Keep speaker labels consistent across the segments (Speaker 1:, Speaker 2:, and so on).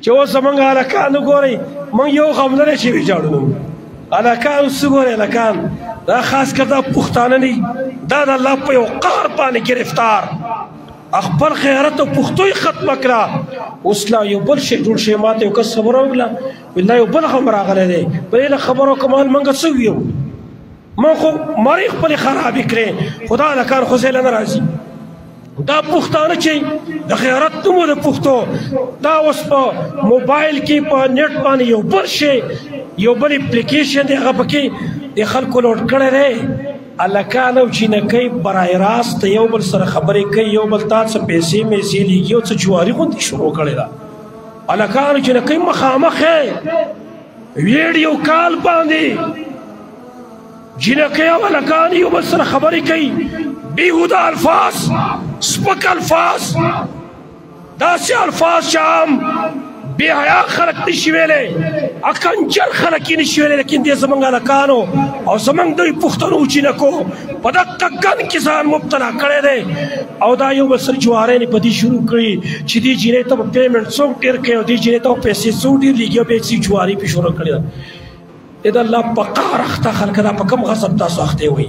Speaker 1: چې اوس زمونږ هلکان وګورئ موږ یو غم لرئ چې ویجاړو هلکان اوس وګورئ هلکان دا خاص کر دا پښتانه دي دا د الله په یو قهر باندې گرفتار خپل خیرت او پښتو یې ختمه کړه اوس لا یو بل شی جوړ شي ماته یو کس خبره وکړه ویل یو بل هم راغلی دی بلې له خبرو کمال موږ څه ویو ما خو مړی خپلې خرابې کړې خو دا هلکان خو زه له نه راځي دا پښتانه چې د خیرت نوم د پښتو دا اوس په موبایل کې په نیټ باندې یو بل شی یو بل اپلیکیشن دی هغه پکې د خلکو لوډ کړی دی هلکان او جینکۍ برای راست یو بل سره خبرې کوي یو بل تا څه پیسې میسې لیږي او څه جواري غوندې شروع کړې ده هلکان او جینکۍ مخامخ ویډیو کال باندې جینکۍ او هلکان یو بل سره خبرې کوي بیهوده الفاظ سپک الفاظ داسې الفاظ چې عام بې حیا خلک نشي ویلی اکنجر خلک یې نشي ویلی لیکن دې زموږ هلکانو او زموږ دوی پښتنو جینکو په دغه ګن کې ځان مبتلا کړی دی او دا یو بل سره جوارۍ په دې شروع کړي چې دې جینۍ ته به پیمنټ څوک ډېر کوي او دې جینۍ ته به پیسې څوک ډېر لیږي او بیا یې جوارۍ پې شروع کړې ده د الله په قهر اخته خلک دا په کوم غضب تاسو اخته وئ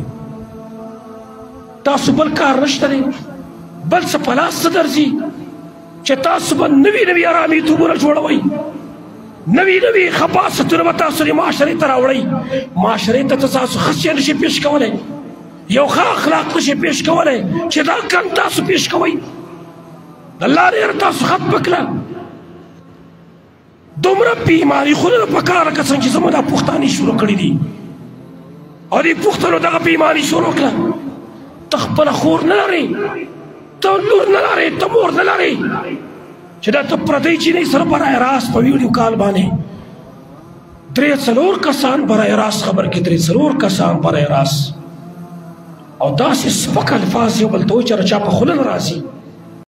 Speaker 1: تاسو بل کار نشته دی بل څه په لاس څه درځي چې تاسو به نوي نوي ارامېتوبونه جوړوئ نوي نوي خباستونه به تاسو د معاشرې ته راوړئ معاشرې ته تاسو ښه شی نشئ پیش کولی یو ښه اخلاق نشئ پیش کولی چې دا ګن تاسو پیش کوئ د الله ډېر تاسو ختمه کړه دومره بیماري خو نه ده په کاره که څنګه چې زموږ دا پښتانې شروع کړي دي او دې پښتنو دغه بیماري شروع کړه ته خپله خور نه لرې ته لور نه لرې ته مور نه لرې چې دا ته پردۍ جینۍ سره برای راست په ویډیو کال باندې درې څلور کسان برای راست خبر کې درې څلور کسان برای راست او داسې سپک الفاظ یو بل ته وایي چې چا په خوله نه راځي